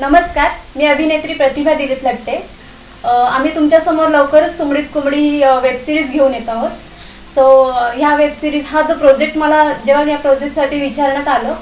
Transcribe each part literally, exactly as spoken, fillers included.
नमस्कार, मी अभिनेत्री प्रतिभा दिलीप लट्टे। आम्ही तुमच्या समोर लवकरच सुमडीत कुमडी ही वेब सिरीज घेऊन येत आहोत। सो ह्या वेब सिरीज हा जो प्रोजेक्ट मला जेव्हा या प्रोजेक्टसाठी विचारण्यात आलं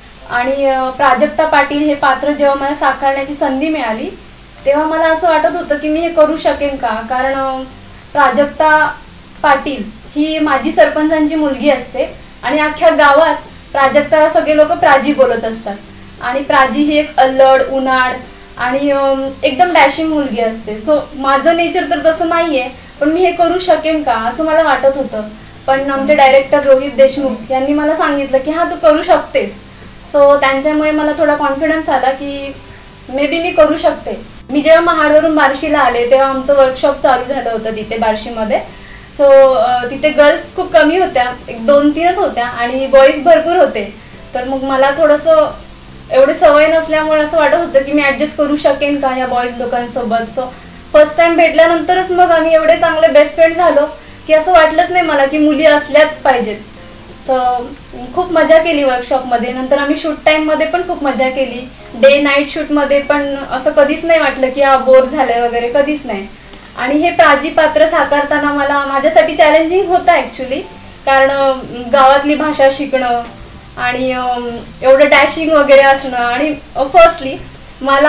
आणि प्राजक्ता पाटील हे पात्र जेव्हा मला साकारण्याची संधी मिळाली तेव्हा मला असं वाटत होतं की मी हे करू शकेन का, कारण प्राजक्ता पाटील ही माझी सरपंचांची मुलगी असते आणि अख्ख्या गावात प्राजक्ता सगळे लोक प्राजी बोलत असतात आणि प्राजी ही एक अल्लड उन्हाळ आणि एकदम डॅशिंग मुलगी असते। सो माझं नेचर तर तसं नाहीये, पण मी हे करू शकेन का असं मला वाटत होतं। पण आमचे डायरेक्टर रोहित देशमुख यांनी मला सांगितलं की हा तू करू शकतेस। सो त्यांच्यामुळे मला थोडा कॉन्फिडन्स आला की मे बी मी करू शकते। मी जेव्हा महाडवरून बार्शीला आले तेव्हा आमचं वर्कशॉप चालू झालं होतं तिथे बार्शीमध्ये। सो तिथे गर्ल्स खूप कमी होत्या, एक दोन तीनच होत्या आणि बॉईज भरपूर होते। तर मग मला थोडंसं एवढी सवय नसल्यामुळे असं वाटत होतं की मी ॲडजस्ट करू शकेन का या बॉईज लोकांसोबत। सो फर्स्ट टाइम भेटल्यानंतरच मग आम्ही एवढे चांगले बेस्ट फ्रेंड झालो की असं वाटलंच नाही मला की मुली असल्याच पाहिजेत। सो खूप मजा केली वर्कशॉपमध्ये। नंतर आम्ही शूट टाईममध्ये पण खूप मजा केली, डे नाईट शूटमध्ये पण असं कधीच नाही वाटलं की हा बोर झालंय वगैरे, कधीच नाही। आणि हे प्राजी पात्र साकारताना मला माझ्यासाठी चॅलेंजिंग होतं ॲक्च्युली, कारण गावातली भाषा शिकणं आणि एवढं डॅशिंग वगैरे असणं आणि फर्स्टली मला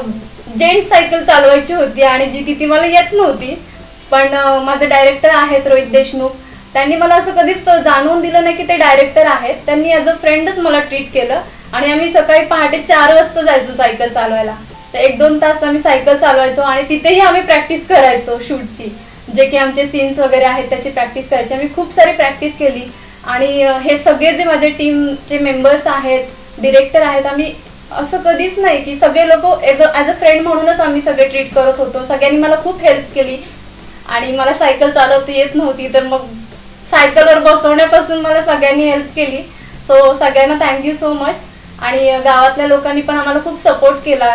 जेंट्स सायकल चालवायची होती आणि जी की ती मला येत नव्हती। पण माझे डायरेक्टर आहेत रोहित देशमुख, त्यांनी मला असं कधीच जाणवून दिलं नाही की ते डायरेक्टर आहेत। त्यांनी ॲज अ फ्रेंडच मला ट्रीट केलं आणि आम्ही सकाळी पहाटे चार वाजता जायचो सायकल चालवायला। तर एक दोन तास आम्ही सायकल चालवायचो आणि तिथेही आम्ही प्रॅक्टिस करायचो शूटची, जे की आमचे सीन्स वगैरे आहेत त्याची प्रॅक्टिस करायची। आम्ही खूप सारी प्रॅक्टिस केली आणि हे सगळे जे माझे टीमचे मेंबर्स आहेत, डिरेक्टर आहेत, आम्ही असं कधीच नाही की सगळे लोक ॲज अ फ्रेंड म्हणूनच आम्ही सगळे ट्रीट करत होतो। सगळ्यांनी मला खूप हेल्प केली आणि मला सायकल चालवता येत नव्हती तर मग सायकलवर बसवण्यापासून मला सगळ्यांनी हेल्प केली। सो सगळ्यांना थँक्यू सो मच। आणि गावातल्या लोकांनी पण आम्हाला खूप सपोर्ट केला,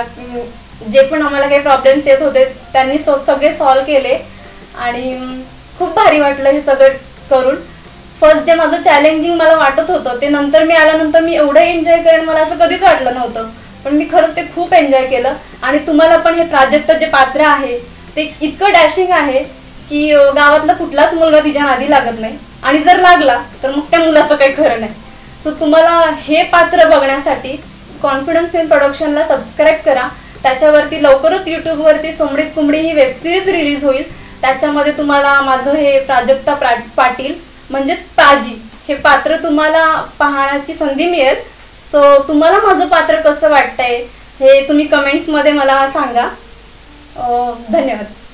जे पण आम्हाला काही प्रॉब्लेम्स येत होते त्यांनी सगळे सॉल्व केले आणि खूप भारी वाटलं हे सगळं करून। फर्स्ट जे माझं चॅलेंजिंग मला वाटत होतं ते नंतर मी आल्यानंतर मी एवढं एन्जॉय करेन मला असं कधीच वाटलं नव्हतं, पण मी खरंच ते खूप एन्जॉय केलं। आणि तुम्हाला पण हे प्राजक्त जे पात्र आहे ते इतकं डॅशिंग आहे की गावातला कुठलाच मुलगा तिच्या नादी लागत नाही आणि जर लागला तर मग त्या मुलाचं काही खरं नाही। सो तुम्हाला हे पात्र बघण्यासाठी कॉन्फिडन्स फिल्म प्रोडक्शनला सबस्क्राईब करा। त्याच्यावरती लवकरच यूट्यूबवरती सुमडीत कुमडी ही वेब सिरीज रिलीज होईल। त्याच्यामध्ये तुम्हाला माझं हे प्राजक्ता पाटील म्हणजेच प्राजी हे पात्र तुम्हाला पाहण्याची संधी मिळेल। सो तुम्हाला माझं पात्र कसं वाटतंय हे तुम्ही कमेंट्समध्ये मला सांगा। धन्यवाद।